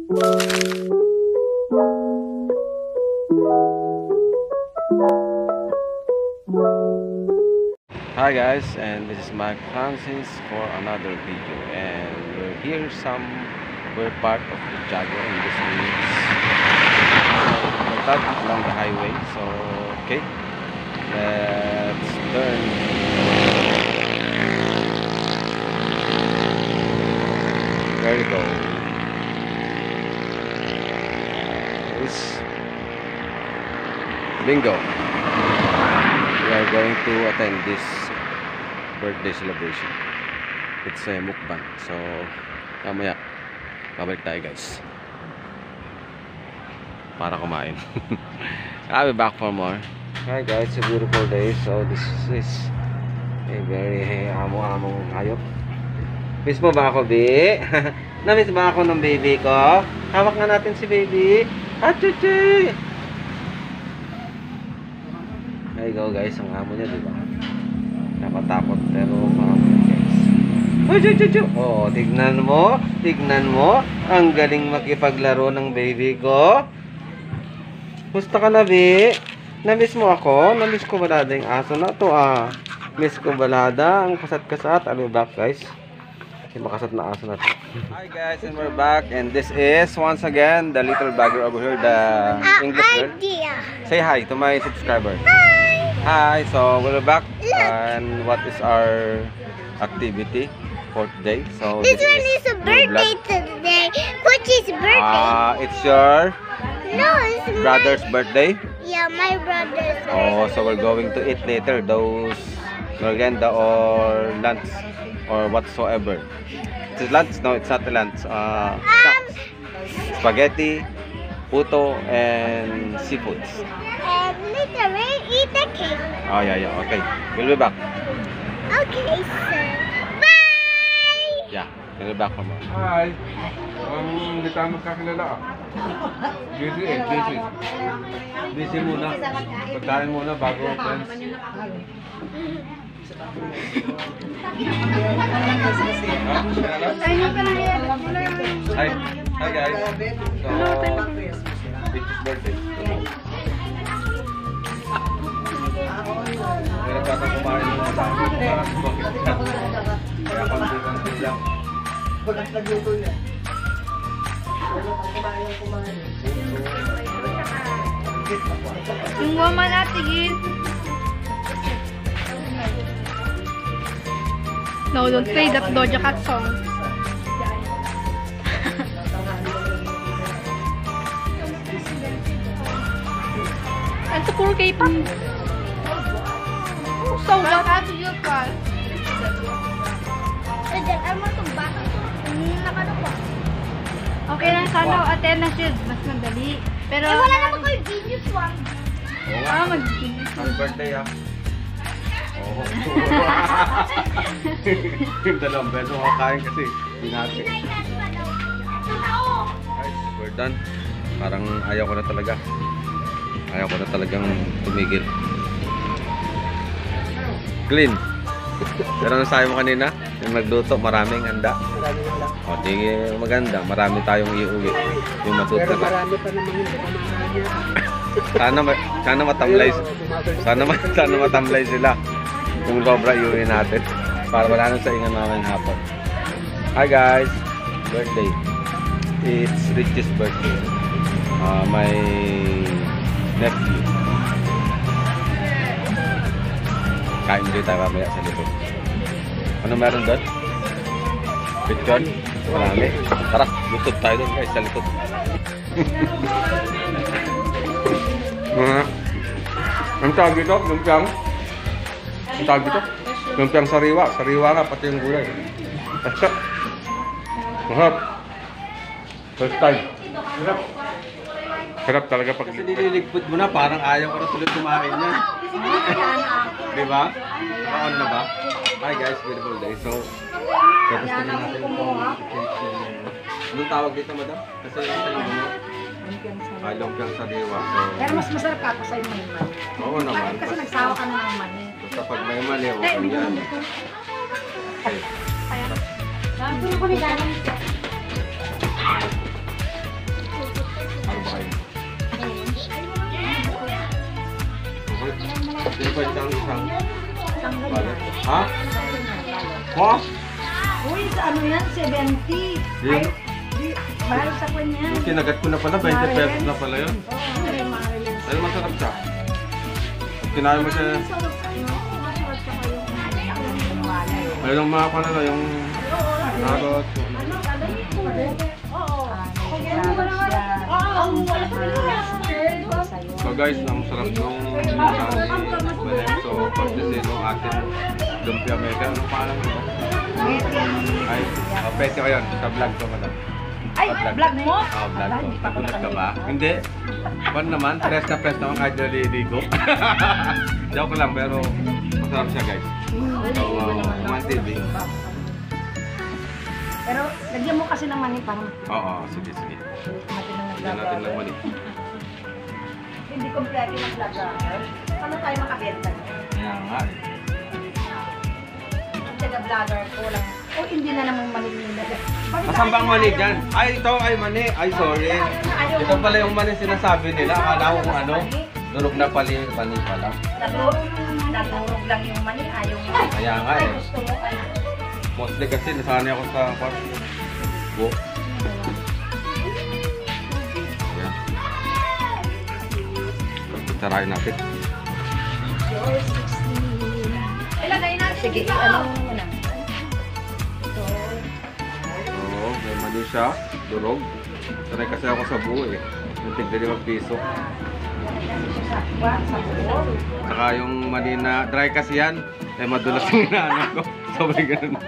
Hi guys, and this is Mike Francis for another video, and we're part of the Jago, and this is along the highway. So okay, let's turn. There we go. This bingo. We are going to attend this birthday celebration. It's a mukbang. So, mamaya babalik tayo guys para kumain. I'll be back for more. Hi guys, a beautiful day. So, this is a very amo-among hayop. Miss mo ba ako, B? Na-miss ba ako ng baby ko? Hawak nga natin si baby. Achuchi! There you go guys, ang amo niya, di ba? Nakatakot pero amo guys. Oh, chuchu! Oh, tignan mo, ang galing makipaglaro ng baby ko. Musta ka na, Bi? Na-miss mo ako? Na-miss ko balada yung aso na to, ah. Miss ko balada, ang kasat-kasat. I'll be back guys. Yung makasat na aso na to. Hi guys, and we're back, and this is once again the little bagger over here, the English girl. Say hi to my subscriber. Hi, so we're back, and what is our activity for today? So this one is a birthday today. Which is birthday? It's your it's brother's birthday. Yeah, my brother's birthday. Oh, so we're going to eat later those merienda or lunch or whatsoever. It's lunch? No, it's not a lunch. Snacks. Spaghetti, puto, and seafoods. And later we'll eat the cake. Oh, yeah. Okay. We'll be back. Okay, so bye! Yeah, we'll be back for more. Hi! Hindi tayo magkakilala ah. Busy muna. Pagkain muna bago ang friends. Hi guys! So, it's birthday. Meron pa akong kumain ng mga dami para sumakit. Kaya konti-konti lang. Yung woman natin. No, don't play that Doja Cat song. It's a puro K-pop. So what happened to your car? Okay lang sana attend na siya. Mas madali. Pero wala naman ko yung genius one. mag-genius. Happy birthday ah. Oo. Yung dalawang beso makakain kasi binati. Guys, we're done. Parang ayaw ko na talaga. Ayaw ko na talagang tumigil. Clean. Pero nasabi mo kanina, yung nagluto, maraming handa. O, di maganda. Marami tayong iuwi. Yung matuto na. Marami pa naman hindi kumakain. Sana matamlay. Sana matamlay sila. Kung sobra iuwi natin. Para wala nang saingan namin hapon. Hi guys! Birthday. It's Richie's birthday. My nephew. Kain din tayo mamaya sa likod. Ano meron doon? Picture? Marami. Tara, lutod tayo doon guys sa likod. Ang tawag dito? Lumpiang? Ang tawag dito? Lumpiang sariwa. Sariwa nga, pati yung gulay. Mahap. First time. Hirap. Hirap talaga pag... Kasi nililigpit mo na, parang ayaw ko na tuloy kumain yan. Diba? Naka-on na ba? Hi guys, beautiful day. So, tapos na natin itong anong tawag dito, madam? Kasi yung sa inyo mo, lumpiang sariwa. So, Pero mas masarap ka sa yung may mani. oo naman. Kasi nagsawa ka na ng mani. Kapag may mali, okay yan. Okay. Nagtulo ko ni Danang. Tanggal Balot. yan. Ha? Tanggal yan, balot. Mo? Uy, sa ano yan? 70. Yun. Ay, di, mahal sa kanya. Yung kinagat ko na pala, 20 pesos na pala yun. Oo, ay, Marilyn. Ay, masarap siya. Pag kinain mo siya, Masarap ano? Masarap sa kayo. Yung walay. ayun yung mga pala na, yung carrot. Ano, alay ko. Oo. So guys, ang sarap nung so pagdasin nung ating lumpia mega. Ano pangalan mo? Ay, pwede ko yun. Sa vlog ko madam. Ay, vlog mo? Vlog ko. Nagulat ka ba? Hindi. Pan naman, press naman kahit naliligo. Joke lang, pero masarap siya guys. So, Kuman TV. Pero, lagyan mo kasi ng mani para Oo, sige. matinang Lagyan natin ng mali. Hindi kompleto ng vlogger. Paano tayo makabenta? Kaya nga eh. Ang taga-vlogger ko lang. O, hindi na naman mani nila. Asan bang mani dyan? Ay, ito ay mani. Ay, sorry. Ito pala yung mani sinasabi nila. Akala ko kung ano. Durog na pala pala. Naturog lang yung mani. Ayaw mo. Kaya nga Ay, eh. gusto mo. Ay, Mostly kasi nasanay ako sa go. Ayan. Tarayin natin. your 16. Ilagay na. Sige, ano mo na. Ito. Oo, may mani siya. Durog. Sanay kasi ako sa buo eh. Yung tig-5 piso. Sa buo. Saka yung mani na dry kasi yan. Eh madulas yung inaanak ko. Sabay ganun.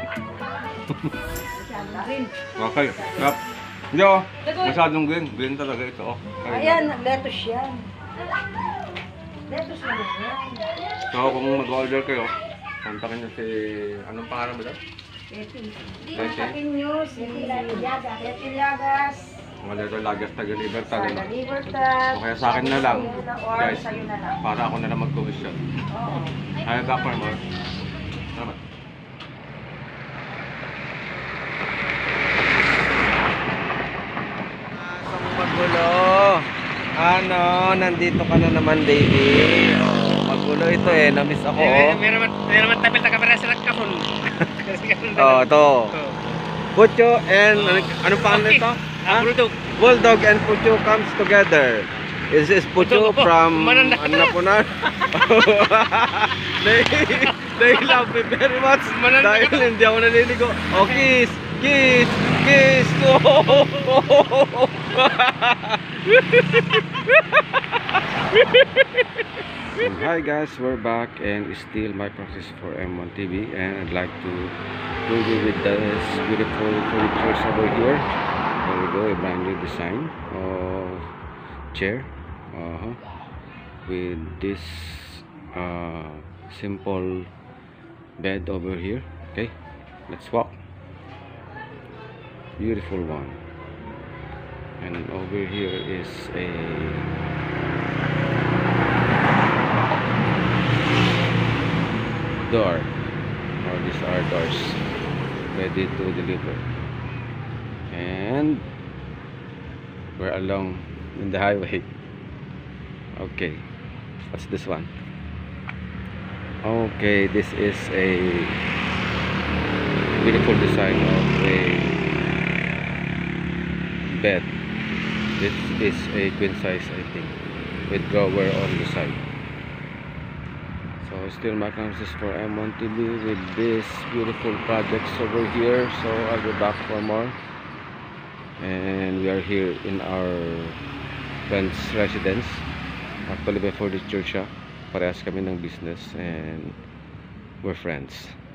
Okay. Yep. Hindi oh. Masyadong green. Green talaga ito oh. Ayan, lettuce yan. Lettuce naman yan. So kung mag-order kayo, kontakin niyo si... Anong pangalan mo daw? Lettuce. Lettuce. Kontakin nyo si Letty Llagas. Mga letter lagas taga-liver Sa talaga. Libertad. O kaya sa akin na lang. Or Guys, sa'yo na lang. para ako na lang mag-commission. Oo. Ayaw ka pa mo. Salamat. Magulo. Ano, nandito ka na naman, baby. Oh, magulo ito eh, namiss ako. Meron tapil na kamera sa kafon. Oh, to. Pucho and anong pangalan nito? Ha? Bulldog. Bulldog and Pucho comes together. This is Pucho Pucho, from Mananda. Annapunan. They love me very much dahil hindi ako naliligo. Oh, kiss! Kiss! Kiss! Hi guys, we're back and still my practice for M1 TV, and I'd like to leave you with this beautiful furniture over here. There we go, a brand new design of chair with this simple bed over here. Okay, let's walk. Beautiful one. And over here is a door, or these are doors ready to deliver, and we're along in the highway. Okay, what's this one? Okay, this is a beautiful design of a bed. This is a queen size, I think, with drawer on the side. So still my chances for M1 TV with this beautiful projects over here. So I'll be back for more. And we are here in our friend's residence. Actually before the church siya. Parehas kami ng business and we're friends.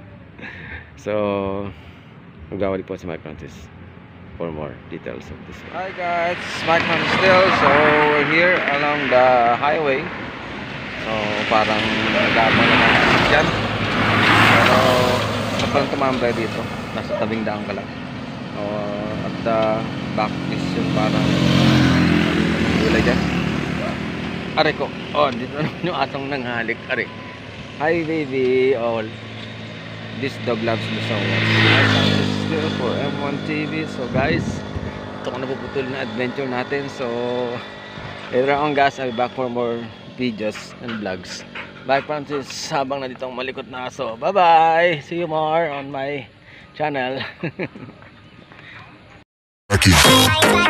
So magawali po si Mike Francis for more details of this one. Hi guys, Mike Francis still. So we're here along the highway. So parang nag-aabang naman dyan. Pero sa parang tumambay dito. Nasa tabing daan ka lang. At the back is yung parang gulay dyan. Are ko. Oh, dito naman yung atong nanghalik. Are. Hi baby. Oh, this dog loves me so much. This is still for M1 TV. So guys, ito ko napuputol na adventure natin. So later on guys, I'll be back for more videos and vlogs. Bye Francis, habang nandito ang malikot na aso. Bye bye. See you more on my channel. Bye bye.